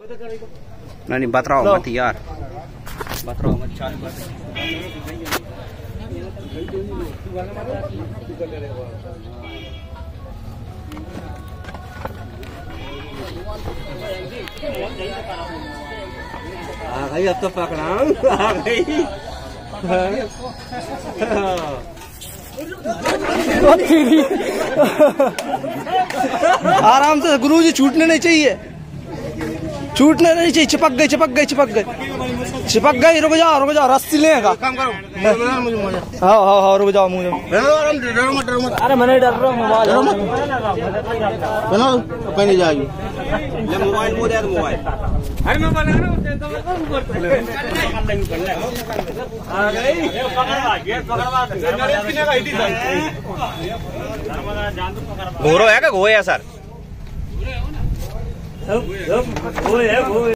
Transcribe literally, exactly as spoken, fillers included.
नहीं नहीं बतराओ मत यार, बतराओ मत। चाल आ गई, अब तो पकड़ा आ गई। आराम से गुरुजी, छूटने नहीं चाहिए, छूटने नहीं चाहिए। चिपक गई चिपक गई चिपक गई चिपक गई। रुक जाओ रुक जाओ, रस्सी लेगा। हाँ हाँ हाँ रुक जाओ मुझे। अरे मैं नहीं डर रहा हूँ, मोबाइल कहीं जाएगी। मोबाइल मोबाइल मोबाइल अरे मैं बना रहा हूँ। घोरो है क्या? घोया सर।